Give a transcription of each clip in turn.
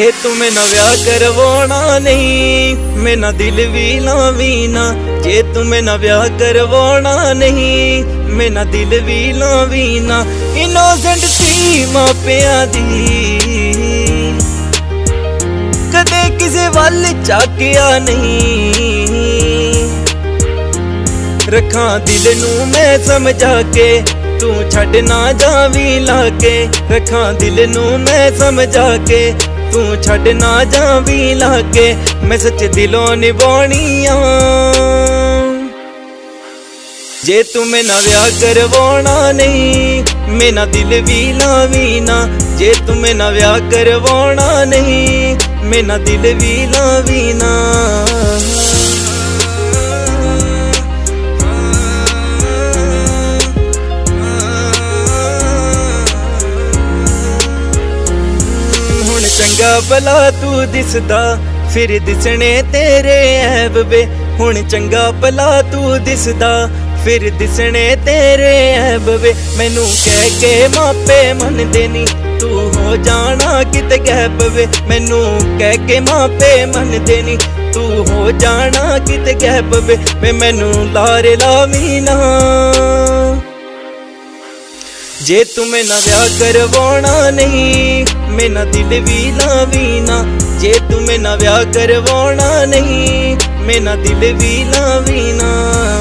जे तुम्हें ना ब्याह करवाना नहीं, मैं ना दिल भी लावी ना। जे तुम्हें ना ब्याह करवाना नहीं, मैं ना दिल भी लावी ना। इनोसेंट सी मापिया दी, कदे किसे वल झाकिया नहीं। रखा दिल नू मैं समझा के, तू छड़ ना जावी लाके। रखा दिल नू मैं समझा के, तू छड़ ना जावी लाके। मैं सच दिलों निभानिया, जे तुम्हें ना ब्याह करवाना नहीं, मैं ना दिल भी लावी ना। जे तुम्हें ना ब्याह करवाना नहीं, मैं ना दिल भी लावी ना। चंगा भला तू दिसदा, फिर दिसने तेरे ऐब वे। हुण चंगा भला तू दिसदा, फिर दिसने तेरे ऐब वे। मैनू कह के मापे मनदे नी, तू हो जाना किते गैब वे। मैनू कह के मापे मनदे नी, तू हो जाना किते गैब वे। वे मैनू लारे लावी ना, जे तुम्हें ना ब्याह करवाना नहीं, मैं ना दिल भी लावी ना। जे तुम्हें ना ब्याह करवाना नहीं, मैं ना दिल भी लावी ना।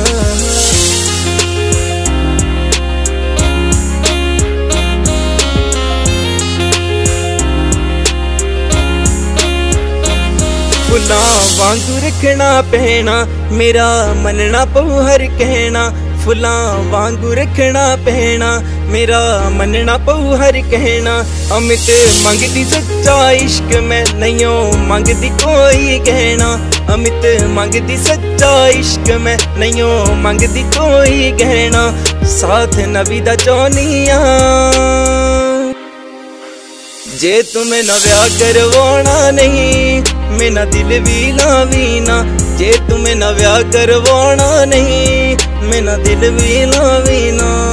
फुल्लां वांगू रखना पैना, मेरा मनना पऊ हर कहना। फुल्लां वांगू रखना पैना, मेरा मनना पऊ हर कहना। अमित मंगदी सच्चा इश्क, मैं नहियों मंगदी कोई गहना। अमित मंगदी सच्चा इश्क, मैं नहियों मंगदी कोई गहना। साथ नबी दा चाहनिया, जे तुम्हें ना ब्याह करवाना नहीं, मैं ना दिल भी लावी ना। जे तुम्हें ना ब्याह करवाना नहीं, मैं ना दिल भी लावी ना।